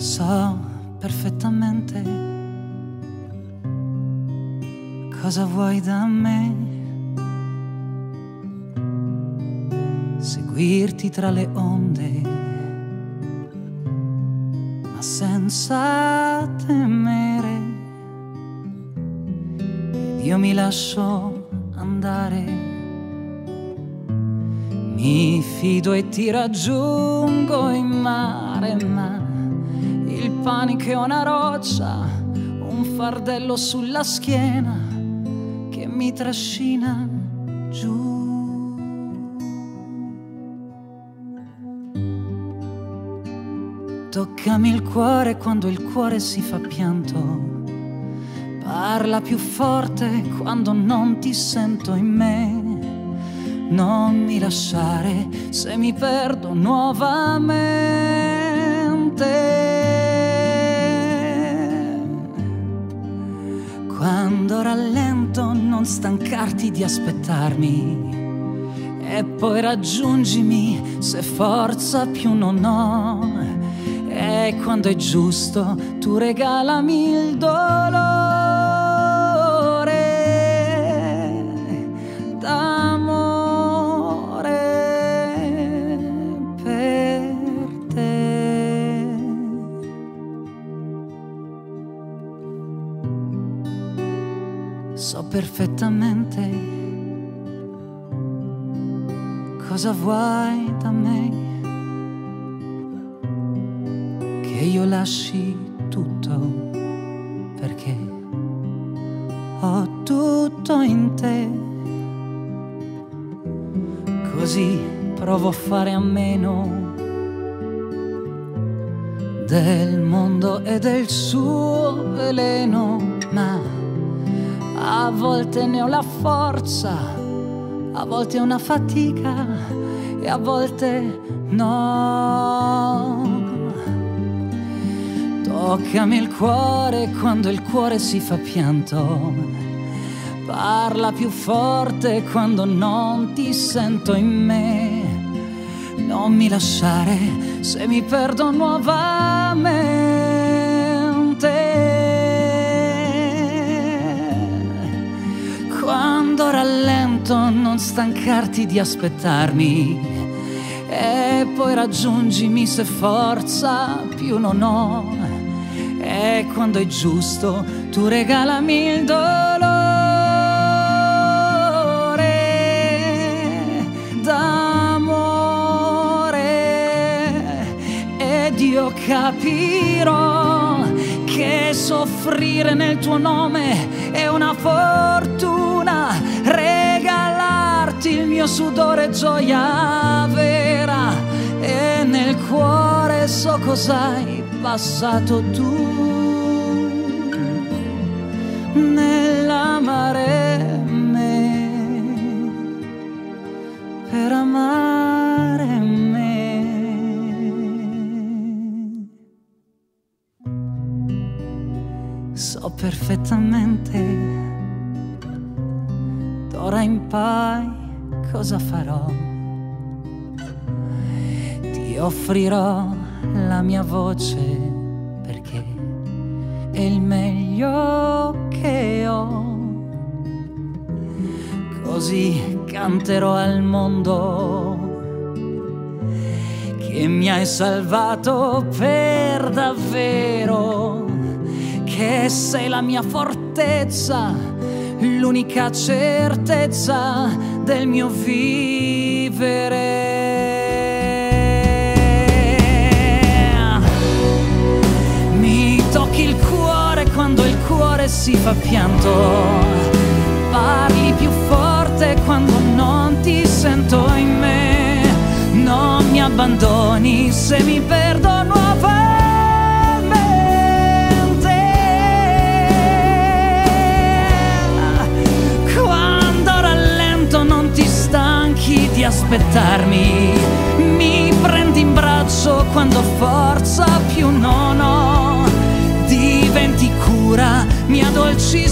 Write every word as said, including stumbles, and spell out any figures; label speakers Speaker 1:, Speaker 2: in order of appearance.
Speaker 1: So perfettamente cosa vuoi da me, seguirti tra le onde, ma senza temere, ed io mi lascio andare, mi fido e ti raggiungo in mare, ma il panico è una roccia, un fardello sulla schiena che mi trascina giù. Toccami il cuore quando il cuore si fa pianto, parla più forte quando non ti sento in me. Non mi lasciare se mi perdo nuovamente. Quando rallento non stancarti di aspettarmi, e poi raggiungimi se forza più non ho. E quando è giusto tu regalami il dolore d'amore per te. So perfettamente cosa vuoi da me, che io lasci tutto perché ho tutto in te. Così provo a fare a meno del mondo e del suo veleno, ma a volte ne ho la forza, a volte è una fatica e a volte no. Toccami il cuore quando il cuore si fa pianto, parla più forte quando non ti sento in me. Non mi lasciare se mi perdo nuovamente. Quando rallento non stancarti di aspettarmi, e poi raggiungimi se forza più non ho. E quando è giusto tu regalami il dolore d'amore, ed io capirò che soffrire nel tuo nome è una fortuna, regalarti il mio sudore è gioia vera, e nel cuore so cos'hai passato tu nell'amare me, per amare me. So perfettamente d'ora in poi cosa farò. Ti offrirò la mia voce perché è il meglio che ho. Così canterò al mondo che mi hai salvato per davvero, che sei la mia fortezza, l'unica certezza del mio vivere. Il cuore quando il cuore si fa pianto, parli più forte quando non ti sento in me. Non mi abbandoni se mi perdo nuovamente. Quando rallento non ti stanchi di aspettarmi, mi prendi in braccio quando forza più non ho. Diventi cura, mi addolci